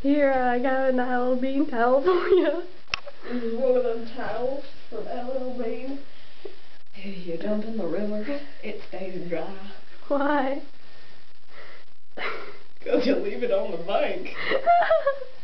Here, I got an LL Bean towel for you. This is one of them towels from LL Bean. If you dump in the river, it stays dry. Why? Because you leave it on the bank.